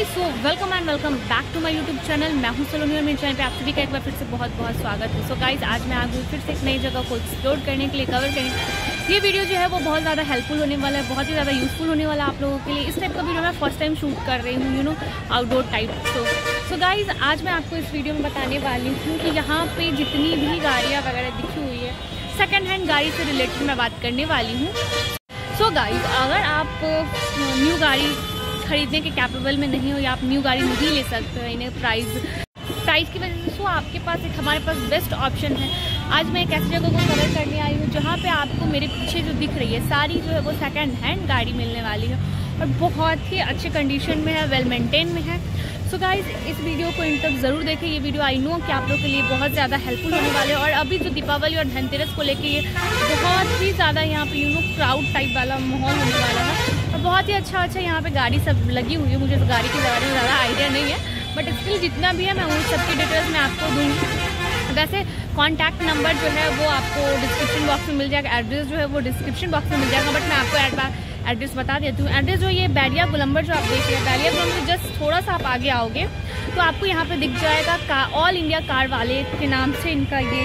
So welcome and welcome back to my YouTube channel. मैं हूं सलोनी और मेरे चैनल पे आप सभी का एक बार फिर से बहुत बहुत स्वागत है। सो गाइज, आज मैं आ गई फिर से एक नई जगह को एक्सप्लोर करने के लिए, कवर करने। ये वीडियो जो है वो बहुत ज़्यादा हेल्पफुल होने वाला है, बहुत ही ज़्यादा यूजफुल होने वाला है आप लोगों के लिए। इस टाइप का वीडियो मैं फर्स्ट टाइम शूट कर रही हूँ, आउटडोर टाइप। सो गाइज, आज मैं आपको इस वीडियो में बताने वाली हूँ कि यहाँ पर जितनी भी गाड़ियाँ वगैरह दिखी हुई है, सेकेंड हैंड गाड़ी से रिलेटेड मैं बात करने वाली हूँ। सो गाइज, अगर आप न्यू गाड़ी खरीदने के कैपेबल में नहीं हो या आप न्यू गाड़ी नहीं ले सकते हो इन्हें प्राइस की वजह से, तो आपके पास हमारे पास बेस्ट ऑप्शन है। आज मैं एक ऐसी जगह को कवर करने आई हूँ जहाँ पे आपको मेरे पीछे जो दिख रही है सारी जो है वो सेकंड हैंड गाड़ी मिलने वाली है और बहुत ही अच्छे कंडीशन में है, वेल मेंटेन में है। सो गाइज, इस वीडियो को इन तक ज़रूर देखें। ये वीडियो आई नो कि आप लोगों के लिए बहुत ज़्यादा हेल्पफुल होने वाले हैं। और अभी जो दीपावली और धनतेरस को लेके ये बहुत ही ज़्यादा यहाँ पे क्राउड टाइप वाला माहौल होने वाला है और बहुत ही अच्छा यहाँ पे गाड़ी सब लगी हुई है। मुझे तो गाड़ी के बारे में ज़्यादा आइडिया नहीं है, बट स्टिल जितना भी है मैं उन सबकी डिटेल्स मैं आपको दूँगी। वैसे कॉन्टैक्ट नंबर जो है वो आपको डिस्क्रिप्शन बॉक्स में मिल जाएगा, एड्रेस जो है वो डिस्क्रिप्शन बॉक्स में मिल जाएगा, बट मैं आपको एड्रेस बता देती हूँ। एड्रेस जो ये बैरिया गोलंबर जो आप देख रहे हैं, बैरिया गोलंबर जस्ट थोड़ा सा आप आगे आओगे तो आपको यहाँ पे दिख जाएगा ऑल इंडिया कार वाले के नाम से इनका ये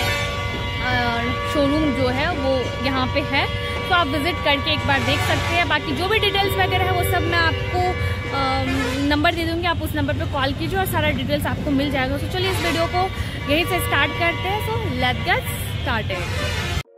शोरूम जो है वो यहाँ पे है। तो आप विज़िट करके एक बार देख सकते हैं। बाकी जो भी डिटेल्स वगैरह है वो सब मैं आपको नंबर दे दूँगी, आप उस नंबर पे कॉल कीजिए और सारा डिटेल्स आपको मिल जाएगा। तो चलिए इस वीडियो को यहीं से स्टार्ट करते हैं। So let's get started.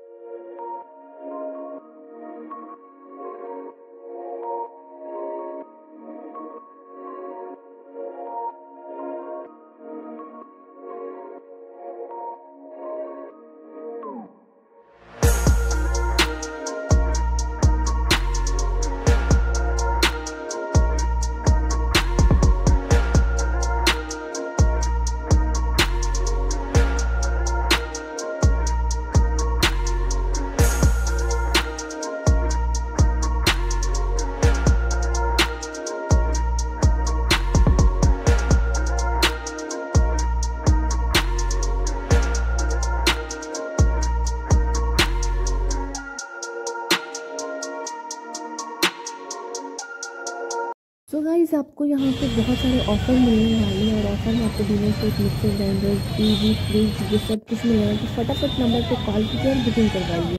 So guys, आपको यहाँ पे बहुत सारे ऑफर मिलने वाले हैं और ऑफर में आपको dinner set, mixer grinder, TV, fridge, ये सब कुछ मिलेगा। तो फटाफट नंबर पे कॉल कीजिए और बुकिंग करवाइए।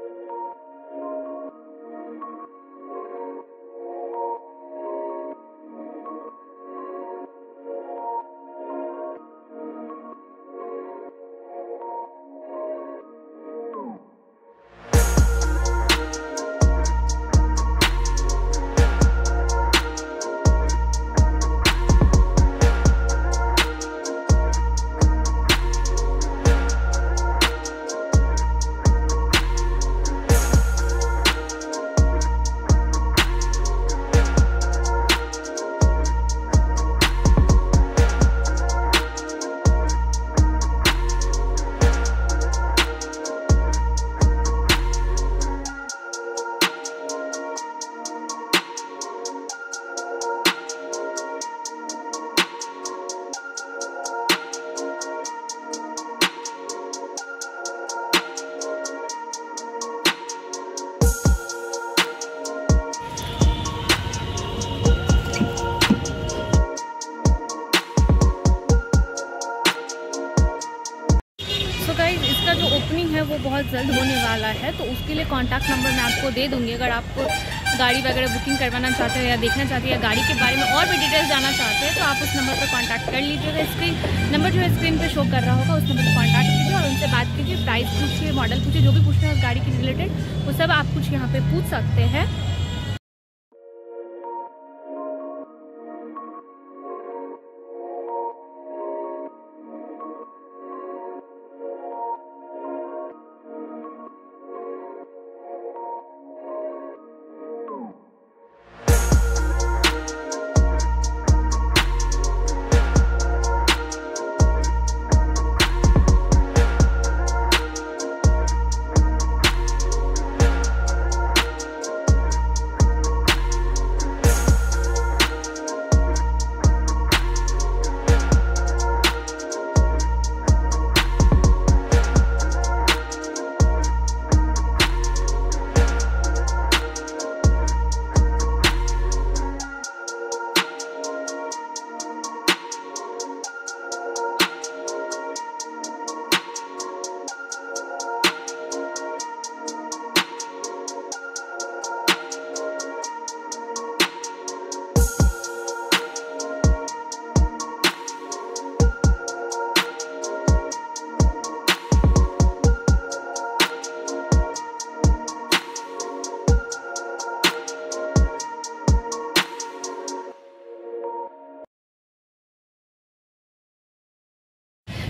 इसका जो ओपनिंग है वो बहुत जल्द होने वाला है, तो उसके लिए कॉन्टैक्ट नंबर मैं आपको दे दूँगी। अगर आप गाड़ी वगैरह बुकिंग करवाना चाहते हैं या देखना चाहते हैं या गाड़ी के बारे में और भी डिटेल्स जानना चाहते हैं तो आप उस नंबर पर कॉन्टैक्ट कर लीजिएगा। नंबर जो है स्क्रीन पे शो कर रहा होगा, उस नंबर पर कॉन्टैक्ट कीजिए और उनसे बात कीजिए। प्राइस पूछिए, मॉडल पूछिए, जो भी पूछना है उस गाड़ी के रिलेटेड वो सब आप कुछ यहाँ पर पूछ सकते हैं।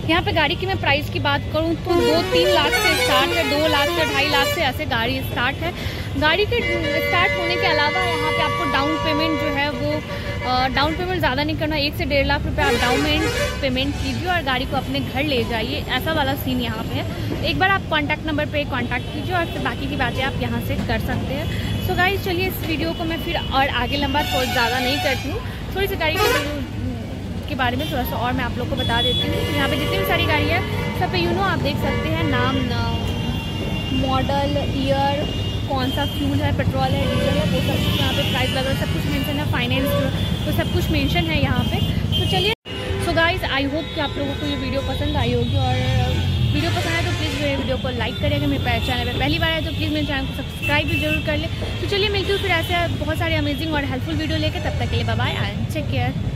यहाँ पे गाड़ी की मैं प्राइस की बात करूँ तो 2-3 लाख से स्टार्ट है, 2 लाख से 2.5 लाख से ऐसे गाड़ी स्टार्ट है। गाड़ी के स्टार्ट होने के अलावा यहाँ पे आपको डाउन पेमेंट जो है वो डाउन पेमेंट ज़्यादा नहीं करना, 1 से 1.5 लाख रुपये आप डाउन पेमेंट कीजिए और गाड़ी को अपने घर ले जाइए, ऐसा वाला सीन यहाँ पे है। एक बार आप कॉन्टैक्ट नंबर पे कॉन्टैक्ट कीजिए और फिर बाकी की बातें आप यहाँ से कर सकते हैं। सो गाइस चलिए इस वीडियो को मैं फिर और आगे लंबा बहुत ज़्यादा नहीं करती हूँ, थोड़ी सी गाड़ी के बारे में थोड़ा सा और मैं आप लोग को बता देती हूँ। यहाँ पे जितनी भी सारी गाड़ी है सब पे आप देख सकते हैं नाम, मॉडल, ईयर, कौन सा फ्यूल है, पेट्रोल है, डीजल है, वो सब कुछ यहाँ पे प्राइस वगैरह सब कुछ मेंशन है, फाइनेंस तो सब कुछ मेंशन है यहाँ पे। तो चलिए सो गाइस आई होप कि आप लोगों को ये वीडियो पसंद आई होगी, और वीडियो पसंद आए तो प्लीज़ मेरे वीडियो को लाइक करेगा। मेरे चैनल पर पहली बार है तो प्लीज़ मेरे चैनल को सब्सक्राइब भी जरूर कर ले। तो चलिए मिलती हूँ फिर ऐसे बहुत सारे अमेजिंग और हेल्पफुल वीडियो लेके, तब तक के लिए bye bye and take care.